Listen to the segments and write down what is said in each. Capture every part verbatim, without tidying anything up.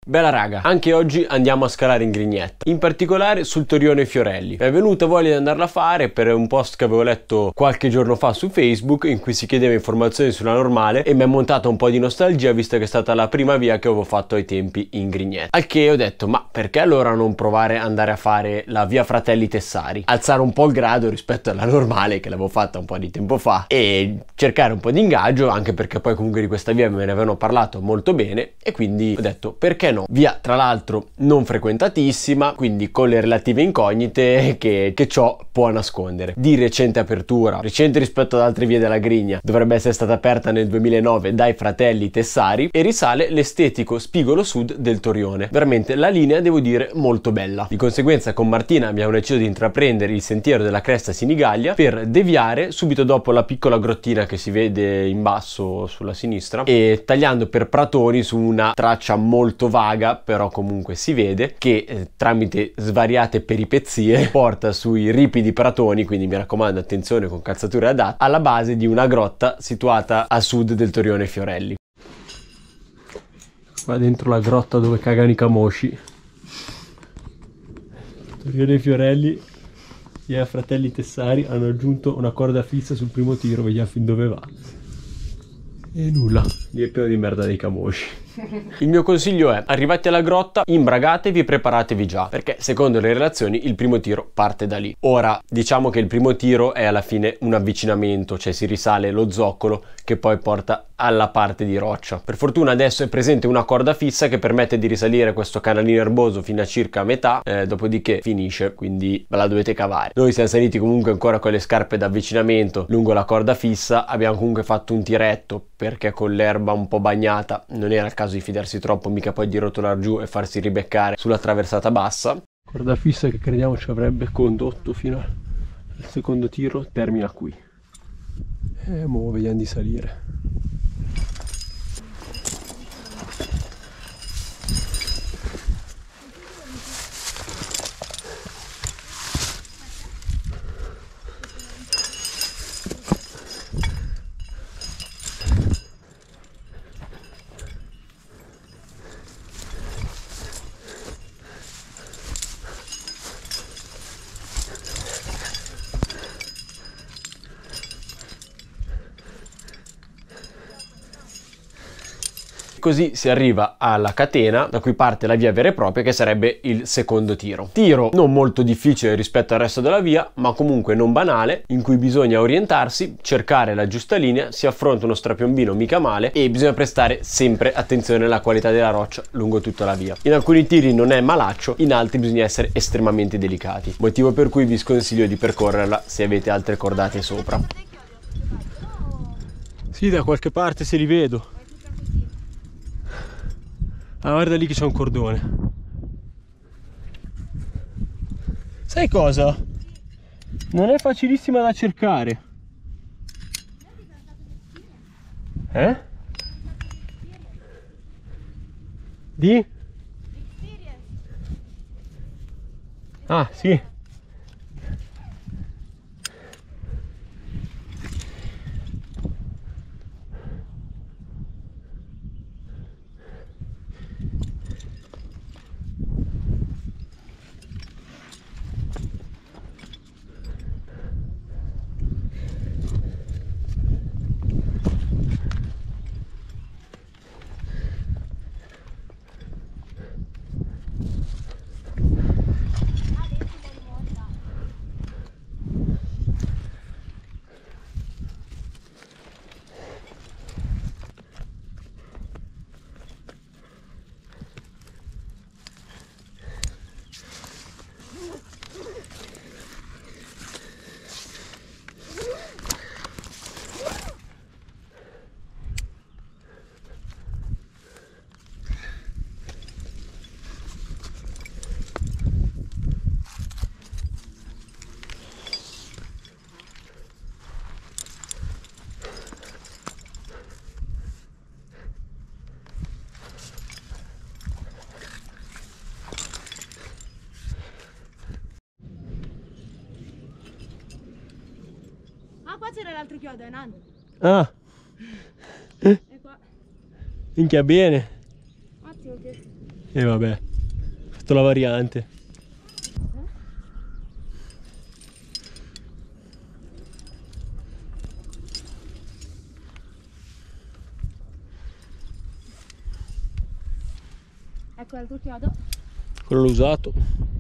Bella raga, anche oggi andiamo a scalare in Grignetta, in particolare sul Torione Fiorelli. Mi è venuta voglia di andarla a fare per un post che avevo letto qualche giorno fa su Facebook in cui si chiedeva informazioni sulla normale e mi è montata un po' di nostalgia visto che è stata la prima via che avevo fatto ai tempi in Grignetta. Al che ho detto, ma perché allora non provare ad andare a fare la via Fratelli Tessari? Alzare un po' il grado rispetto alla normale che l'avevo fatta un po' di tempo fa e cercare un po' di ingaggio, anche perché poi comunque di questa via me ne avevano parlato molto bene e quindi ho detto perché no? Via tra l'altro non frequentatissima, quindi con le relative incognite che, che ciò può nascondere. Di recente apertura, recente rispetto ad altre vie della Grigna, dovrebbe essere stata aperta nel duemilanove dai fratelli Tessari e risale l'estetico spigolo sud del Torione. Veramente la linea, devo dire, molto bella. Di conseguenza con Martina abbiamo deciso di intraprendere il sentiero della Cresta Sinigaglia per deviare subito dopo la piccola grottina che si vede in basso sulla sinistra e tagliando per Pratoni su una traccia molto vaga, però comunque si vede che eh, tramite svariate peripezie porta sui ripidi Pratoni, quindi mi raccomando attenzione con calzature adatte, alla base di una grotta situata a sud del Torione Fiorelli. Qua dentro la grotta dove cagano i camosci. Torione Fiorelli e fratelli Tessari hanno aggiunto una corda fissa sul primo tiro, vediamo fin dove va. E nulla, lì è pieno di merda dei camosci. Il mio consiglio è, arrivati alla grotta, imbragatevi e preparatevi già, perché secondo le relazioni il primo tiro parte da lì. Ora, diciamo che il primo tiro è alla fine un avvicinamento, cioè si risale lo zoccolo che poi porta alla parte di roccia. Per fortuna adesso è presente una corda fissa che permette di risalire questo canalino erboso fino a circa metà, eh, dopodiché finisce, quindi ve la dovete cavare. Noi siamo saliti comunque ancora con le scarpe d'avvicinamento lungo la corda fissa, abbiamo comunque fatto un tiretto perché con l'erba un po' bagnata non era il caso di fidarsi troppo, mica poi di rotolare giù e farsi ribeccare sulla traversata bassa. Corda fissa che crediamo ci avrebbe condotto fino al secondo tiro, termina qui. E mo vediamo di salire. Così si arriva alla catena da cui parte la via vera e propria, che sarebbe il secondo tiro. Tiro non molto difficile rispetto al resto della via, ma comunque non banale, in cui bisogna orientarsi, cercare la giusta linea, si affronta uno strapiombino mica male e bisogna prestare sempre attenzione alla qualità della roccia lungo tutta la via. In alcuni tiri non è malaccio, in altri bisogna essere estremamente delicati, motivo per cui vi sconsiglio di percorrerla se avete altre cordate sopra. Sì, da qualche parte se li vedo. Ah, guarda lì che c'è un cordone. Sai cosa? Non è facilissima da cercare. Eh? Di? Ah, sì. qua c'era l'altro chiodo, è nano. Ah. E qua. Minchia, bene. Ottimo che... E vabbè, ho fatto la variante. Ecco l'altro chiodo. Quello l'ho usato.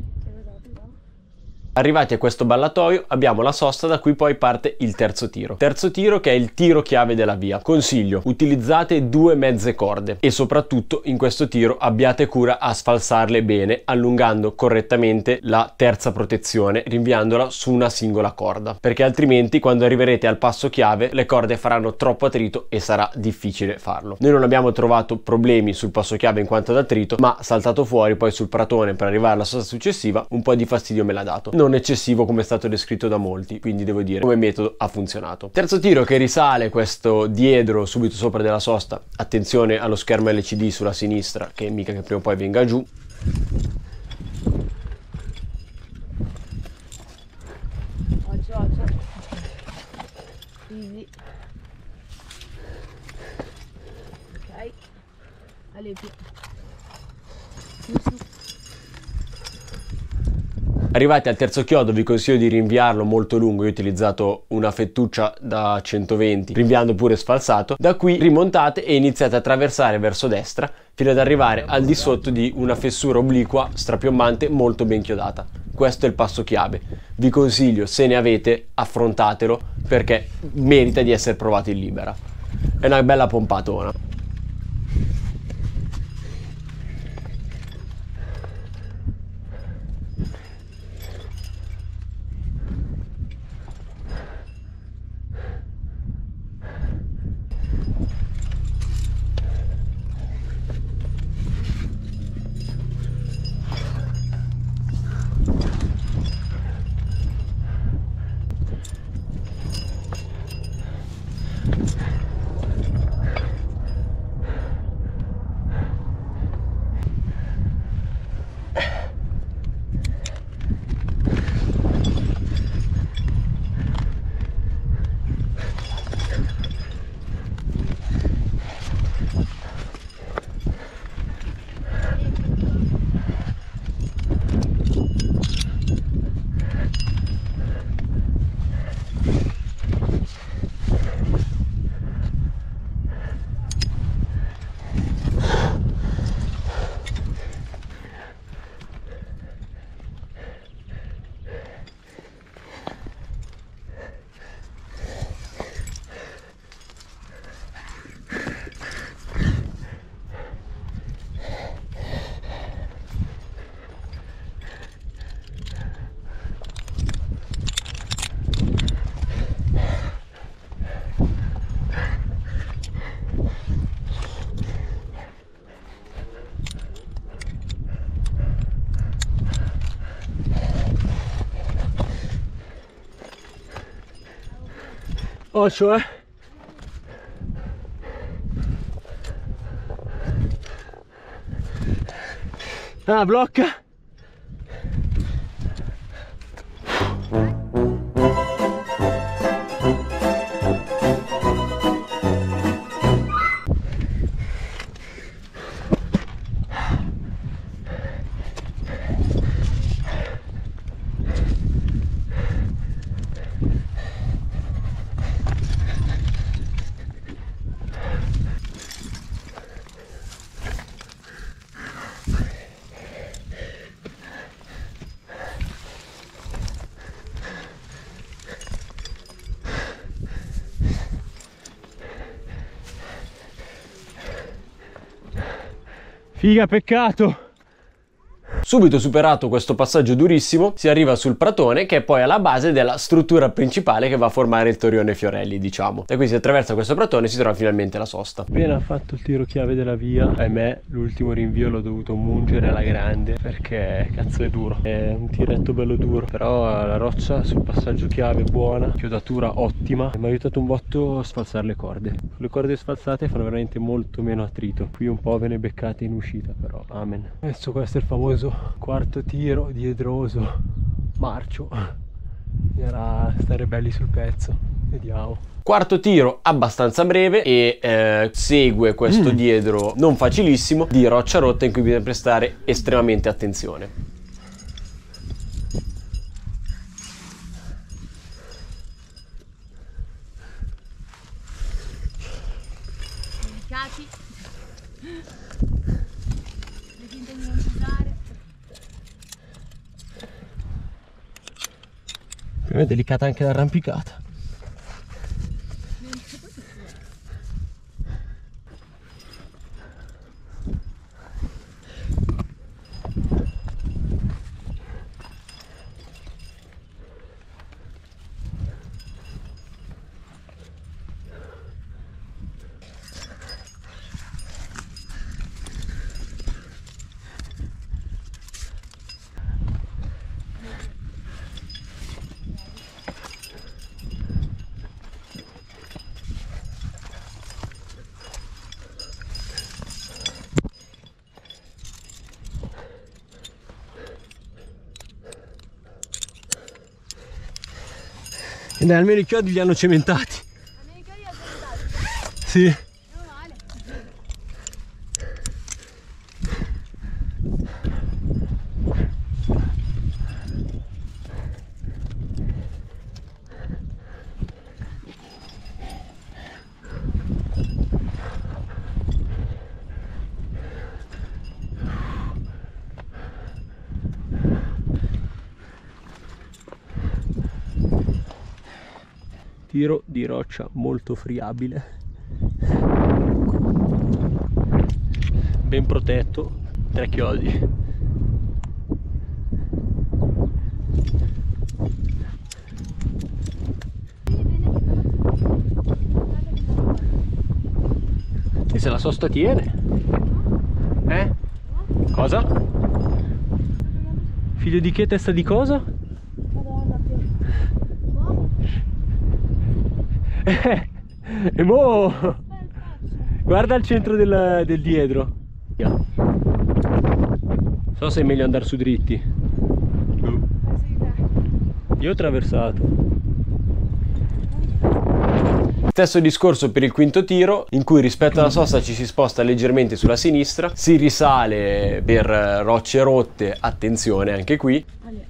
Arrivati a questo ballatoio abbiamo la sosta da cui poi parte il terzo tiro. Terzo tiro che è il tiro chiave della via. Consiglio, utilizzate due mezze corde e soprattutto in questo tiro abbiate cura a sfalsarle bene, allungando correttamente la terza protezione, rinviandola su una singola corda, perché altrimenti quando arriverete al passo chiave le corde faranno troppo attrito e sarà difficile farlo. Noi non abbiamo trovato problemi sul passo chiave in quanto ad attrito, ma saltato fuori poi sul pratone per arrivare alla sosta successiva un po' di fastidio me l'ha dato. Non eccessivo come è stato descritto da molti, quindi devo dire come metodo ha funzionato. Terzo tiro che risale questo diedro subito sopra della sosta. Attenzione allo schermo L C D sulla sinistra, che mica che prima o poi venga giù. Oggi, oggi. Easy. Ok. Allegri. Su, su. Arrivati al terzo chiodo vi consiglio di rinviarlo molto lungo, io ho utilizzato una fettuccia da centoventi, rinviando pure sfalsato. Da qui rimontate e iniziate a attraversare verso destra fino ad arrivare al di sotto di una fessura obliqua strapiommante molto ben chiodata. Questo è il passo chiave. Vi consiglio, se ne avete, affrontatelo perché merita di essere provato in libera. È una bella pompatona. Occhio, eh! Ah, blocca! Figa, peccato! Subito superato questo passaggio durissimo si arriva sul pratone, che è poi alla base della struttura principale che va a formare il Torione Fiorelli, diciamo. Da qui si attraversa questo pratone e si trova finalmente la sosta. Appena fatto il tiro chiave della via, ahimè l'ultimo rinvio l'ho dovuto mungere alla grande perché cazzo è duro, è un tiretto bello duro, però la roccia sul passaggio chiave è buona, chiodatura ottima, mi ha aiutato un botto a sfalsare le corde. Le corde sfalsate fanno veramente molto meno attrito, qui un po' ve ne beccate in uscita, però amen. Adesso questo è il famoso quarto tiro diedroso marcio, bisognerà stare belli sul pezzo Vediamo. Quarto tiro abbastanza breve e eh, segue questo mm. diedro non facilissimo di roccia rotta in cui bisogna prestare estremamente attenzione. Delicati. Le finte di non usare. Per me è delicata anche l'arrampicata. E dai, almeno i chiodi li hanno cementati. Almeno i chiodi li hanno cementati? Sì. Meno male. Tiro di roccia molto friabile, ben protetto, tre chiodi. E se la sosta tiene? Eh? Cosa? Figlio di che, testa di cosa? Madonna, più. Eh, e mo guarda il centro del, del diedro. Non so se è meglio andare su dritti. Io ho attraversato. Stesso discorso per il quinto tiro, in cui rispetto alla sosta ci si sposta leggermente sulla sinistra, si risale per rocce rotte, attenzione anche qui.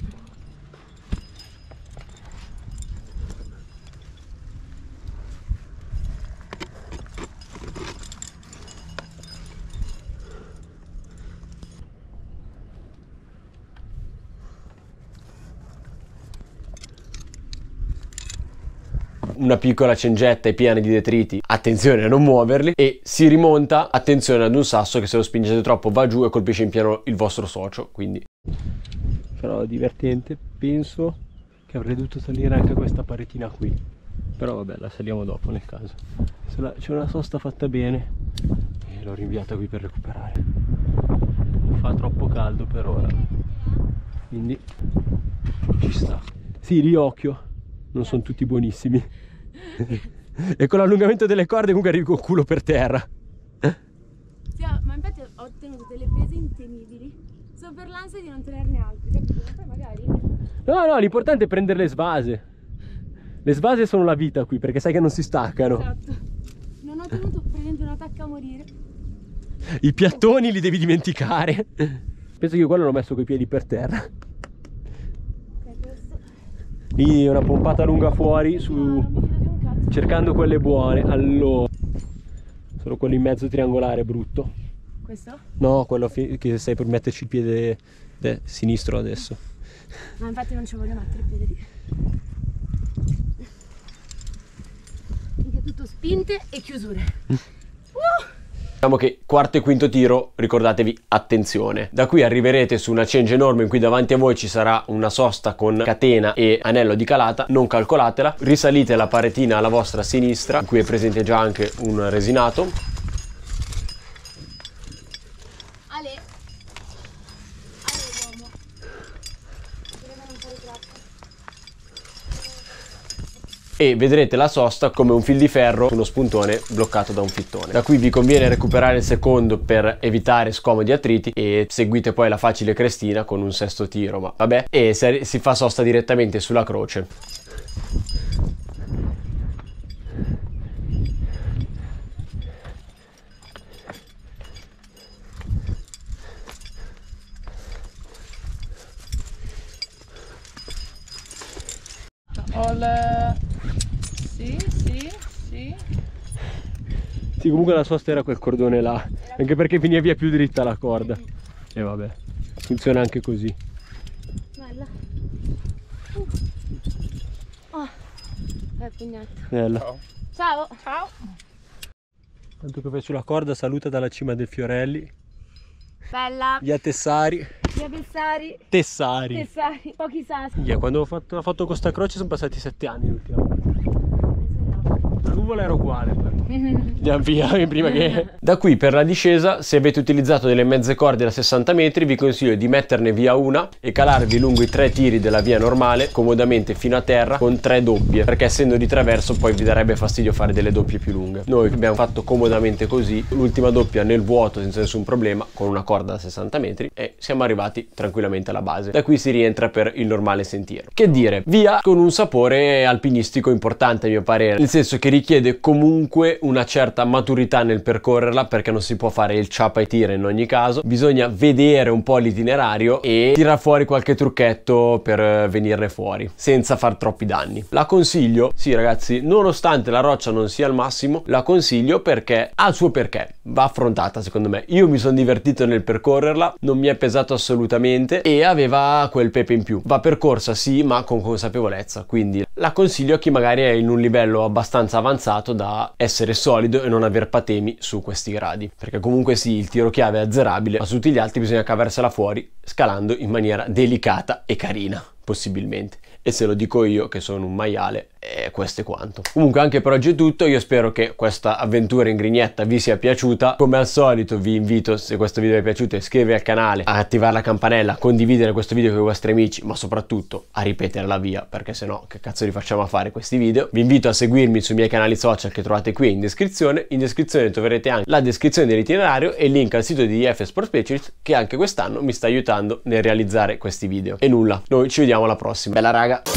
Una piccola cengetta è piena di detriti, attenzione a non muoverli, e si rimonta, attenzione ad un sasso che se lo spingete troppo va giù e colpisce in pieno il vostro socio, quindi sarà divertente. Penso che avrei dovuto salire anche questa paretina qui, però vabbè, la saliamo dopo nel caso. C'è una sosta fatta bene e l'ho rinviata qui per recuperare. Non fa troppo caldo per ora, quindi ci sta. Sì, lì occhio, non sono tutti buonissimi. E con l'allungamento delle corde comunque arrivi col culo per terra. Sì, ma infatti ho ottenuto delle prese intenibili solo per l'ansia di non tenerne altre, capito? Poi magari... No, no, l'importante è prendere le svase. Le svase sono la vita qui, perché sai che non si staccano. Esatto. Non ho tenuto praticamente una tacca a morire. I piattoni li devi dimenticare. Penso che io quello l'ho messo coi piedi per terra. Lì una pompata lunga fuori su... No, cercando quelle buone. Allora, solo quello in mezzo triangolare brutto. Questo? No, quello che stai per metterci il piede de sinistro adesso. No, infatti non ci voglio mettere il piede lì. Perché tutto spinte e chiusure. uh! Diciamo che quarto e quinto tiro, ricordatevi, attenzione. Da qui arriverete su una cengia enorme in cui davanti a voi ci sarà una sosta con catena e anello di calata, non calcolatela. Risalite la paretina alla vostra sinistra, in cui è presente già anche un resinato. Ale, Ale uomo, dovremmo non fare troppo. E vedrete la sosta come un fil di ferro su uno spuntone bloccato da un fittone. Da qui vi conviene recuperare il secondo per evitare scomodi attriti e seguite poi la facile crestina con un sesto tiro, ma vabbè, e si fa sosta direttamente sulla croce. Ho le... Sì, sì, sì. Sì, comunque la sosta era quel cordone là, anche perché veniva via più dritta la corda. E vabbè, funziona anche così. Bella. Uh. Oh. Eh, pugnetto. Bella. Ciao. Ciao. Ciao. Tanto che fai sulla corda, saluta dalla cima del Fiorelli. Bella. Via Tessari. Via Tessari. Tessari. Tessari. Pochi sassi. Yeah, quando ho fatto, ho fatto questa croce sono passati sette anni l'ultima volta. La nuvola era uguale però. Andiamo via prima che... Da qui per la discesa, se avete utilizzato delle mezze corde da sessanta metri, vi consiglio di metterne via una e calarvi lungo i tre tiri della via normale comodamente fino a terra con tre doppie, perché essendo di traverso poi vi darebbe fastidio fare delle doppie più lunghe. Noi abbiamo fatto comodamente così, l'ultima doppia nel vuoto senza nessun problema con una corda da sessanta metri e siamo arrivati tranquillamente alla base. Da qui si rientra per il normale sentiero. Che dire, via con un sapore alpinistico importante a mio parere, nel senso che richiede comunque una certa maturità nel percorrerla, perché non si può fare il ciapa e tira in ogni caso, bisogna vedere un po' l'itinerario e tirare fuori qualche trucchetto per venirne fuori senza far troppi danni. La consiglio, sì ragazzi, nonostante la roccia non sia al massimo, la consiglio perché ha il suo perché, va affrontata secondo me. Io mi sono divertito nel percorrerla, non mi è pesato assolutamente e aveva quel pepe in più. Va percorsa sì, ma con consapevolezza, quindi la consiglio a chi magari è in un livello abbastanza avanzato da essere solido e non aver patemi su questi gradi, perché comunque sì, il tiro chiave è azzerabile, ma su tutti gli altri bisogna cavarsela fuori scalando in maniera delicata e carina, possibilmente. E se lo dico io che sono un maiale, eh, questo è quanto. Comunque anche per oggi è tutto, io spero che questa avventura in Grignetta vi sia piaciuta. Come al solito vi invito, se questo video vi è piaciuto, a iscrivervi al canale, a attivare la campanella, a condividere questo video con i vostri amici, ma soprattutto a ripetere la via, perché sennò che cazzo li facciamo a fare questi video. Vi invito a seguirmi sui miei canali social che trovate qui in descrizione. In descrizione troverete anche la descrizione dell'itinerario e il link al sito di I F Sport Specialist, che anche quest'anno mi sta aiutando nel realizzare questi video. E nulla, noi ci vediamo alla prossima. Bella raga!